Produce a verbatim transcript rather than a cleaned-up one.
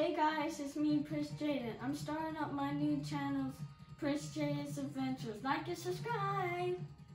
Hey guys, it's me, Prince Jayden. I'm starting up my new channel, Prince Jayden's Adventures. Like and subscribe.